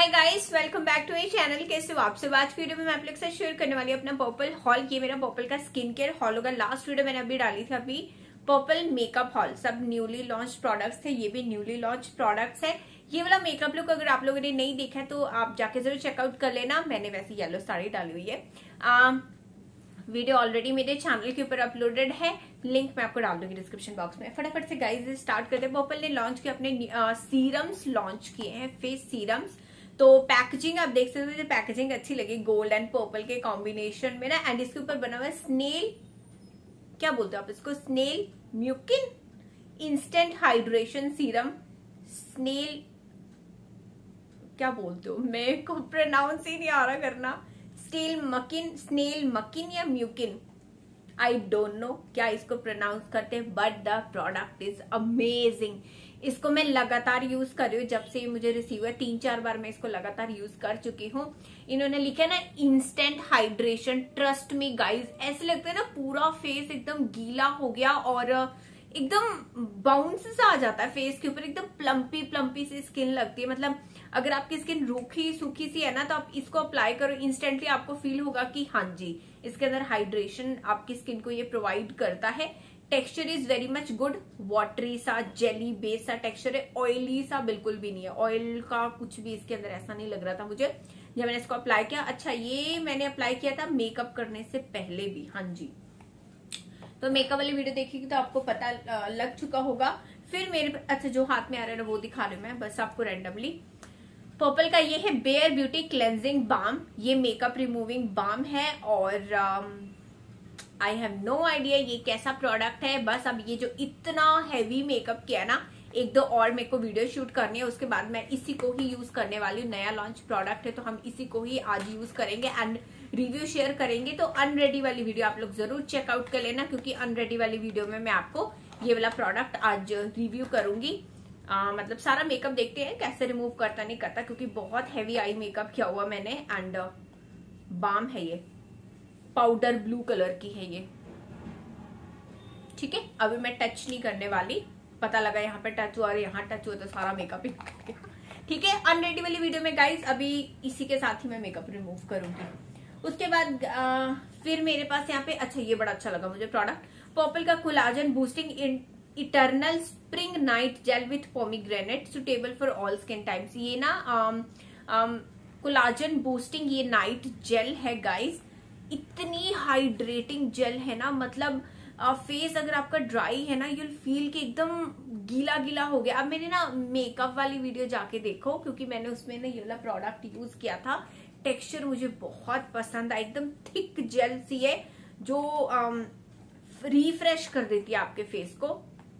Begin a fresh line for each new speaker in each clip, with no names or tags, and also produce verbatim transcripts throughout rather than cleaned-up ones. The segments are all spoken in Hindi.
Hi guys, welcome back to my channel. कैसे हो आप सब? आज वीडियो में मैं आप लोग के साथ शेयर करने वाली हूँ अपना पर्पल हॉल। ये मेरा पर्पल का स्किन केयर हॉल होगा। लास्ट वीडियो मैंने अभी डाली थी अभी पर्पल मेकअप हॉल, सब न्यूली लॉन्च प्रोडक्ट्स थे। ये भी न्यूली लॉन्च प्रोडक्ट्स है। ये वाला मेकअप लुक अगर आप लोगों ने नहीं देखा है तो आप जाके जरूर चेकआउट कर लेना। मैंने वैसे येलो साड़ी डाली हुई है। आ, वीडियो ऑलरेडी मेरे चैनल के ऊपर अपलोडेड है, लिंक मैं आपको डाल दूंगी डिस्क्रिप्शन बॉक्स में। फटाफट से गाइस स्टार्ट करते हैं। पर्पल ने लॉन्च किया अपने सीरम्स लॉन्च किए हैं, फेस सीरम्स। तो पैकेजिंग आप देख सकते हो, मुझे पैकेजिंग अच्छी लगी गोल्ड एंड पर्पल के कॉम्बिनेशन में ना। एंड इसके ऊपर बना हुआ है स्नेल, क्या बोलते हो आप इसको, snail mucin instant hydration serum. Snail क्या बोलते हो, मेरे को प्रोनाउंस ही नहीं आ रहा करना। स्नेल मकिन, स्नेल मकिन या म्यूकिन, आई डोंट नो क्या इसको प्रोनाउंस करते हैं, but the product is amazing. इसको मैं लगातार यूज कर रही हूँ जब से ये मुझे रिसीव हुआ। तीन चार बार मैं इसको लगातार यूज कर चुकी हूँ। इन्होंने लिखा ना instant hydration, trust me guys. ऐसे लगता है ना पूरा फेस एकदम गीला हो गया और एकदम बाउंस सा आ जाता है फेस के ऊपर, एकदम प्लम्पी प्लम्पी सी स्किन लगती है। मतलब अगर आपकी स्किन रूखी सूखी सी है ना तो आप इसको अप्लाई करो, इंस्टेंटली आपको फील होगा कि हाँ जी इसके अंदर हाइड्रेशन आपकी स्किन को ये प्रोवाइड करता है। Texture is very much good, watery सा जेली बेस सा टेक्सचर है, ऑयली सा बिल्कुल भी नहीं है। ऑयल का कुछ भी इसके अंदर ऐसा नहीं लग रहा था मुझे जब मैंने इसको अप्लाई किया। अच्छा, ये मैंने अप्लाई किया था मेकअप करने से पहले भी, हाँ जी। तो मेकअप वाली वीडियो देखिएगी तो आपको पता लग चुका होगा। फिर मेरे अच्छा जो हाथ में आ रहा है वो दिखा रही हूँ मैं बस आपको रैंडमली। पर्पल का ये है बेयर ब्यूटी क्लेंजिंग बाम। ये मेकअप रिमूविंग बाम है और आई हैव नो आइडिया ये कैसा प्रोडक्ट है। बस अब ये जो इतना हैवी मेकअप किया है ना, एक दो और मेरे को वीडियो शूट करनी है, उसके बाद मैं इसी को ही यूज करने वाली हूँ। नया लॉन्च प्रोडक्ट है तो हम इसी को ही आज यूज करेंगे एंड रिव्यू शेयर करेंगे। तो अनरेडी वाली वीडियो आप लोग जरूर चेकआउट कर लेना, क्योंकि अनरेडी वाली वीडियो में मैं आपको ये वाला प्रोडक्ट आज रिव्यू करूंगी। आ, मतलब सारा मेकअप देखते हैं कैसे रिमूव करता नहीं करता, क्योंकि बहुत हैवी आई मेकअप किया हुआ मैंने। एंड बाम है ये, पाउडर ब्लू कलर की है ये, ठीक है। अभी मैं टच नहीं करने वाली, पता लगा यहाँ पे टच हुआ और यहाँ टच हुआ तो सारा मेकअप ही ठीक है। अनरेडी वाली वीडियो में गाइस अभी इसी के साथ ही मैं मेकअप रिमूव करूंगी। उसके बाद आ, फिर मेरे पास यहाँ पे, अच्छा ये बड़ा अच्छा लगा मुझे प्रोडक्ट, पर्पल का collagen boosting eternal spring night gel with pomegranate, suitable for all skin types. ये ना कोलाजन बूस्टिंग ये नाइट जेल है गाइस। इतनी हाइड्रेटिंग जेल है ना, मतलब फेस अगर आपका ड्राई है ना यूल फील कि एकदम गीला गीला हो गया। अब मैंने ना मेकअप वाली वीडियो जाके देखो, क्योंकि मैंने उसमें ना ये वाला प्रोडक्ट यूज किया था। टेक्सचर मुझे बहुत पसंद आया, एकदम थिक जेल सी है जो रिफ्रेश कर देती है आपके फेस को।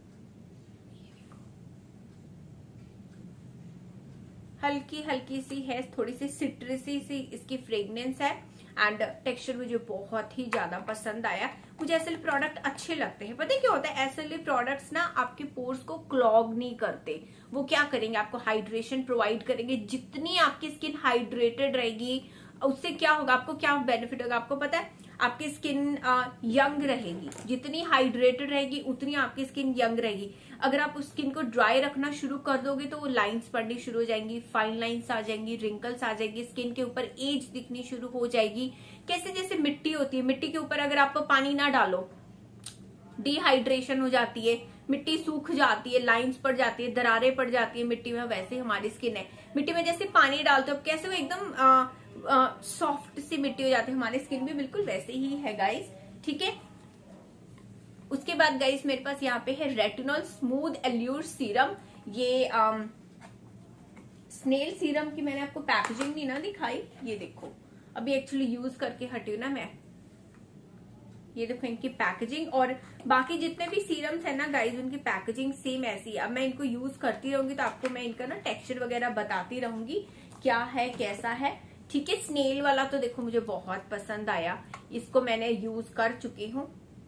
हल्की हल्की सी है, थोड़ी सी सिट्रसी सी इसकी फ्रेग्रेंस है एंड टेक्सचर मुझे बहुत ही ज्यादा पसंद आया। मुझे ऐसे प्रोडक्ट अच्छे लगते हैं। पता है क्या होता है, ऐसे प्रोडक्ट्स ना आपके पोर्स को क्लॉग नहीं करते। वो क्या करेंगे, आपको हाइड्रेशन प्रोवाइड करेंगे। जितनी आपकी स्किन हाइड्रेटेड रहेगी उससे क्या होगा, आपको क्या बेनिफिट होगा आपको पता है, आपकी स्किन यंग रहेगी। जितनी हाइड्रेटेड रहेगी उतनी आपकी स्किन यंग रहेगी। अगर आप उस स्किन को ड्राई रखना शुरू कर दोगे तो वो लाइंस पड़नी शुरू हो जाएंगी, फाइन लाइंस आ जाएंगी, रिंकल्स आ जाएंगी, स्किन के ऊपर एज दिखनी शुरू हो जाएगी। कैसे, जैसे मिट्टी होती है, मिट्टी के ऊपर अगर आप पानी ना डालो डिहाइड्रेशन हो जाती है, मिट्टी सूख जाती है, लाइंस पड़ जाती है, दरारें पड़ जाती है मिट्टी में। वैसे हमारी स्किन है, मिट्टी में जैसे पानी डालते हो कैसे वो एकदम सॉफ्ट सी मिट्टी हो जाती है, हमारी स्किन भी बिल्कुल वैसे ही है गाइस, ठीक है। उसके बाद गाइस मेरे पास यहाँ पे है रेटिनॉल स्मूथ एल्यूर सीरम। ये आम, स्नेल सीरम की मैंने आपको पैकेजिंग नहीं ना दिखाई, ये देखो अभी एक्चुअली यूज करके हटी हूँ ना मैं। ये देखो इनकी पैकेजिंग, और बाकी जितने भी सीरम्स है ना गाइस उनकी पैकेजिंग सेम ऐसी है। अब मैं इनको यूज करती रहूंगी तो आपको मैं इनका ना टेक्सचर वगैरह बताती रहूंगी क्या है कैसा है, ठीक है। स्नेल वाला तो देखो मुझे बहुत पसंद आया, इसको मैंने यूज कर चुकी हूँ।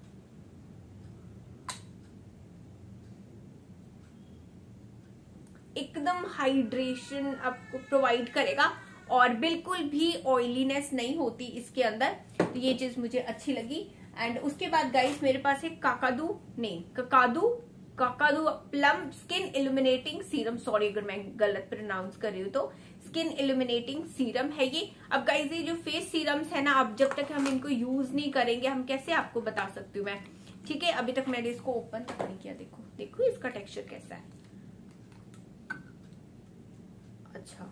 एकदम हाइड्रेशन आपको प्रोवाइड करेगा और बिल्कुल भी ऑयलीनेस नहीं होती इसके अंदर, तो ये चीज मुझे अच्छी लगी। एंड उसके बाद गाइस मेरे पास है काकादू नहीं Kakadu Kakadu plum skin illuminating serum. Sorry अगर मैं गलत प्रोनाउंस कर रही हूँ तो। स्किन इल्यूमिनेटिंग सीरम है ये। अब गाइस ये जो फेस सीरम्स है ना, अब जब तक हम इनको यूज नहीं करेंगे हम कैसे आपको बता सकती हूँ मैं, ठीक है। अभी तक मैंने इसको ओपन तक नहीं किया, देखो देखो इसका टेक्सचर कैसा है। अच्छा,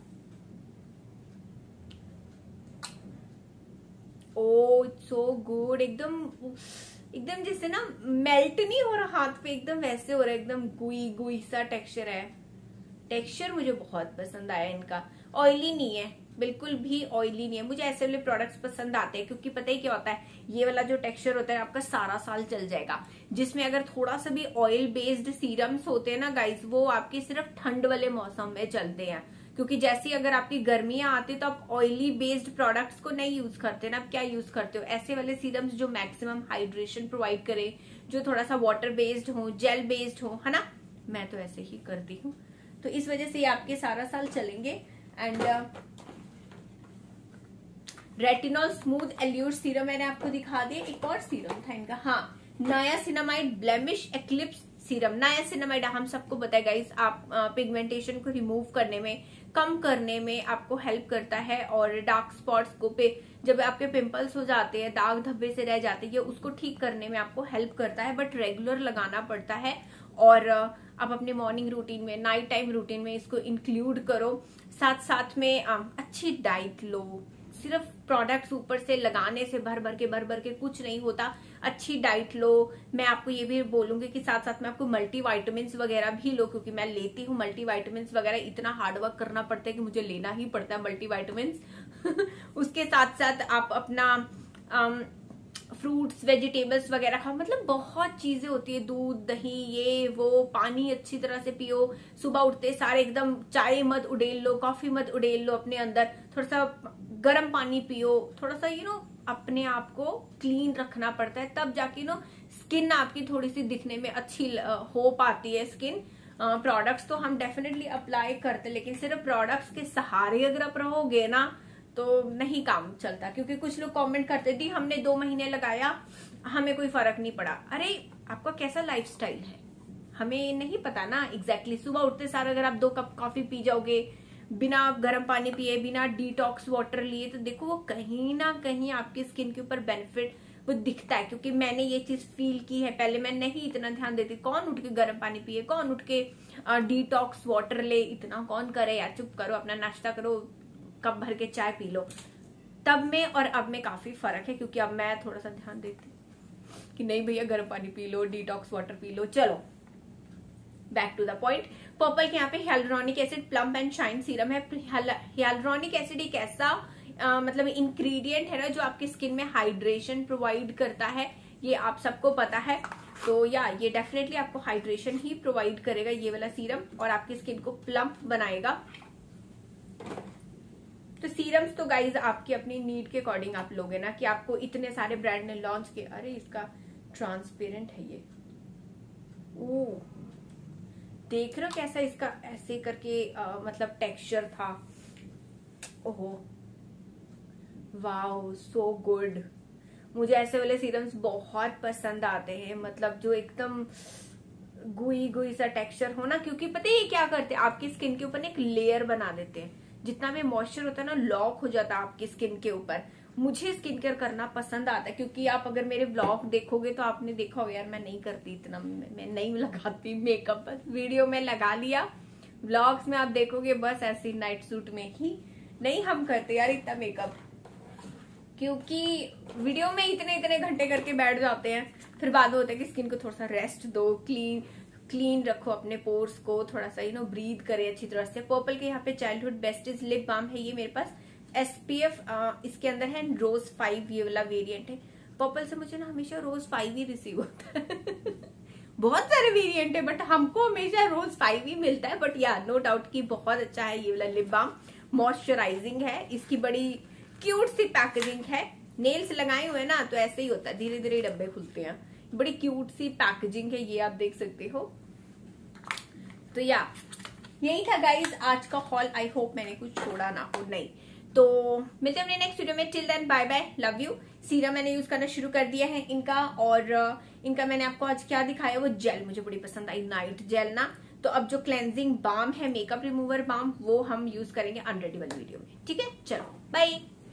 ओ इट्स सो गुड, एकदम एकदम जैसे ना मेल्ट नहीं हो रहा हाथ पे, एकदम वैसे हो रहा है, एकदम गुई गुई सा टेक्सचर है। टेक्सचर मुझे बहुत पसंद आया इनका, ऑयली नहीं है, बिल्कुल भी ऑयली नहीं है। मुझे ऐसे वाले प्रोडक्ट्स पसंद आते हैं क्योंकि पता ही क्या होता है, ये वाला जो टेक्सचर होता है आपका सारा साल चल जाएगा। जिसमें अगर थोड़ा सा भी ऑयल बेस्ड सीरम्स होते हैं ना गाइस, वो आपके सिर्फ ठंड वाले मौसम में चलते हैं, क्योंकि जैसी अगर आपकी गर्मियां आती तो आप ऑयली बेस्ड प्रोडक्ट्स को नहीं यूज करते ना, आप क्या यूज करते हो, ऐसे वाले सीरम्स जो मैक्सिमम हाइड्रेशन प्रोवाइड करे, जो थोड़ा सा वाटर बेस्ड हो, जेल बेस्ड हो, है ना। मैं तो ऐसे ही करती हूँ, तो इस वजह से ये आपके सारा साल चलेंगे। And retinol smooth allure serum मैंने आपको दिखा दिया। एक और सीरम था इनका, हाँ, niacinamide blemish eclipse serum. Niacinamide हम सबको पता है गाइस, आप पिगमेंटेशन को रिमूव करने में, कम करने में आपको हेल्प करता है, और डार्क स्पॉट्स को पे जब आपके पिंपल्स हो जाते हैं, दाग धब्बे से रह जाते हैं, उसको ठीक करने में आपको हेल्प करता है, बट रेगुलर लगाना पड़ता है। और आप अपने मॉर्निंग रूटीन में, नाइट टाइम रूटीन में इसको इंक्लूड करो। साथ साथ में अच्छी डाइट लो, सिर्फ प्रोडक्ट्स ऊपर से लगाने से भर भर के भर भर के कुछ नहीं होता, अच्छी डाइट लो। मैं आपको ये भी बोलूंगी कि साथ साथ में आपको मल्टी वाइटामिन्स वगैरह भी लो, क्योंकि मैं लेती हूँ मल्टी वाइटामिन्स वगैरह, इतना हार्ड वर्क करना पड़ता है कि मुझे लेना ही पड़ता है मल्टी वाइटामिन्स। उसके साथ साथ आप अपना फ्रूट्स वेजिटेबल्स वगैरह खाओ, मतलब बहुत चीजें होती है, दूध दही ये वो, पानी अच्छी तरह से पियो, सुबह उठते सारे एकदम चाय मत उड़ेल लो, कॉफी मत उड़ेल लो अपने अंदर, थोड़ा सा गर्म पानी पियो, थोड़ा सा यू नो अपने आप को क्लीन रखना पड़ता है, तब जाके नो स्किन आपकी थोड़ी सी दिखने में अच्छी हो पाती है। स्किन प्रोडक्ट्स तो हम डेफिनेटली अप्लाई करते, लेकिन सिर्फ प्रोडक्ट्स के सहारे अगर आप रहोगे ना तो नहीं काम चलता, क्योंकि कुछ लोग कमेंट करते थे हमने दो महीने लगाया हमें कोई फर्क नहीं पड़ा। अरे आपका कैसा लाइफस्टाइल है हमें नहीं पता ना एग्जैक्टली। सुबह उठते सार अगर आप दो कप कॉफी पी जाओगे बिना गर्म पानी पिए, बिना डिटॉक्स वाटर लिए, तो देखो वो कहीं ना कहीं आपकी स्किन के ऊपर बेनिफिट वो दिखता है, क्योंकि मैंने ये चीज फील की है। पहले मैं नहीं इतना ध्यान देती, कौन उठ के गर्म पानी पिए, कौन उठ के डिटॉक्स वाटर ले, इतना कौन करे यार, चुप करो, अपना नाश्ता करो, कप भर के चाय पी लो। तब में और अब में काफी फर्क है, क्योंकि अब मैं थोड़ा सा ध्यान देती कि नहीं भैया गर्म पानी पी लो, डिटॉक्स वाटर पी लो। चलो back to the point. Purple के यहाँ पे hyaluronic acid plump and shine serum है। हियालुरोनिक एसिड एक ऐसा आ, मतलब इंग्रेडिएंट है ना जो आपकी स्किन में हाइड्रेशन प्रोवाइड करता है, ये आप सबको पता है। तो या ये डेफिनेटली आपको हाइड्रेशन ही प्रोवाइड करेगा ये वाला सीरम, और आपकी स्किन को प्लम्प बनाएगा। तो सीरम्स तो गाइज आपकी अपनी नीड के अकॉर्डिंग आप लोगे ना, कि आपको इतने सारे ब्रांड ने लॉन्च किए। अरे इसका ट्रांसपेरेंट है ये, ओ देख रहे हो कैसा इसका ऐसे करके आ, मतलब टेक्सचर था। ओहो वाओ सो गुड। मुझे ऐसे वाले सीरम्स बहुत पसंद आते हैं, मतलब जो एकदम गुई गुई सा टेक्सचर हो ना, क्योंकि पता है ये क्या करते हैं, आपकी स्किन के ऊपर एक लेयर बना देते हैं, जितना भी मॉइस्चर होता है ना लॉक हो जाता है आपकी स्किन के ऊपर। मुझे स्किन केयर करना पसंद आता है, क्योंकि आप अगर मेरे व्लॉग देखोगे तो आपने देखा होगा यार मैं नहीं करती इतना, मैं नहीं लगाती मेकअप, बस वीडियो में लगा लिया। व्लॉग्स में आप देखोगे बस ऐसी नाइट सूट में ही, नहीं हम करते यार इतना मेकअप, क्योंकि वीडियो में इतने इतने घंटे करके बैठ जाते हैं, फिर बाद में होता है कि स्किन को थोड़ा सा रेस्ट दो, क्लीन क्लीन रखो अपने पोर्स को, थोड़ा सा यू नो ब्रीथ करे अच्छी तरह से। पर्पल के यहाँ पे चाइल्डहुड बेस्टेज लिप बाम है ये मेरे पास, एसपीएफ इसके अंदर है रोज फाइव, ये वाला वेरिएंट है। पर्पल से मुझे ना हमेशा रोज फाइव ही रिसीव होता है बहुत सारे वेरिएंट है बट हमको हमेशा रोज फाइव ही मिलता है। बट या नो डाउट कि बहुत अच्छा है ये वाला लिप बाम, मॉइस्चराइजिंग है, इसकी बड़ी क्यूट सी पैकेजिंग है। नेल्स लगाए हुए ना तो ऐसे ही होता है, धीरे धीरे डब्बे खुलते हैं, बड़ी क्यूट सी पैकेजिंग है, ये आप देख सकते हो। तो या यही था गाइज आज का हॉल, आई होप मैंने कुछ छोड़ा ना हो, नहीं तो मिलते हैं अपने नेक्स्ट वीडियो में। Till then bye bye, love you. Serum मैंने यूज करना शुरू कर दिया है इनका, और इनका मैंने आपको आज क्या दिखाया वो जेल मुझे बड़ी पसंद आई, नाइट जेल ना, तो अब जो क्लेंजिंग बाम है, मेकअप रिमूवर बाम, वो हम यूज करेंगे अनरेडी वाली वीडियो में। ठीक है, चलो बाय।